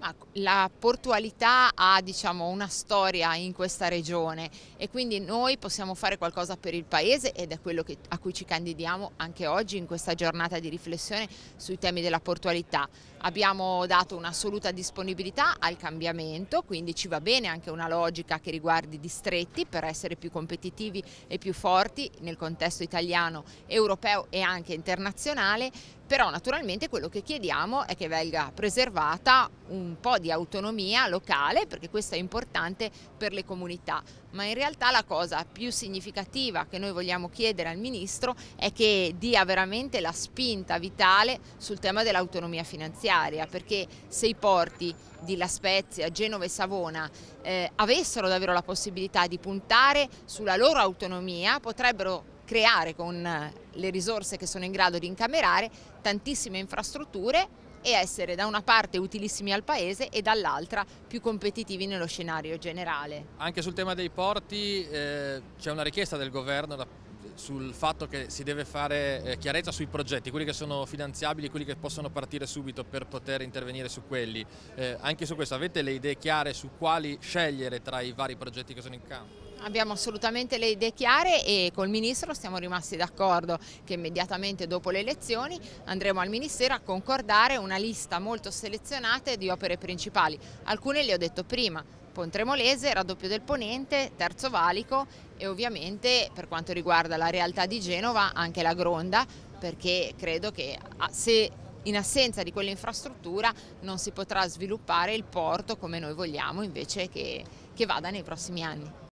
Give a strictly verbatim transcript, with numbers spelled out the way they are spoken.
Ma la portualità ha, diciamo, una storia in questa regione e quindi noi possiamo fare qualcosa per il Paese ed è quello che, a cui ci candidiamo anche oggi in questa giornata di riflessione sui temi della portualità. Abbiamo dato un'assoluta disponibilità al cambiamento, quindi ci va bene anche una logica che riguardi i distretti per essere più competitivi e più forti nel contesto italiano, europeo e anche internazionale, però naturalmente quello che chiediamo è che venga preservata un po' di autonomia locale, perché questo è importante per le comunità, ma in realtà la cosa più significativa che noi vogliamo chiedere al Ministro è che dia veramente la spinta vitale sul tema dell'autonomia finanziaria, perché se i porti di La Spezia, Genova e Savona eh, avessero davvero la possibilità di puntare sulla loro autonomia, potrebbero creare con le risorse che sono in grado di incamerare tantissime infrastrutture e essere da una parte utilissimi al Paese e dall'altra più competitivi nello scenario generale. Anche sul tema dei porti eh, c'è una richiesta del governo da, sul fatto che si deve fare eh, chiarezza sui progetti, quelli che sono finanziabili, quelli che possono partire subito per poter intervenire su quelli. Eh, anche su questo avete le idee chiare su quali scegliere tra i vari progetti che sono in campo? Abbiamo assolutamente le idee chiare e col Ministro siamo rimasti d'accordo che immediatamente dopo le elezioni andremo al Ministero a concordare una lista molto selezionata di opere principali. Alcune le ho detto prima: Pontremolese, raddoppio del Ponente, Terzo Valico e ovviamente per quanto riguarda la realtà di Genova anche la Gronda, perché credo che se in assenza di quell'infrastruttura non si potrà sviluppare il porto come noi vogliamo invece che, che vada nei prossimi anni.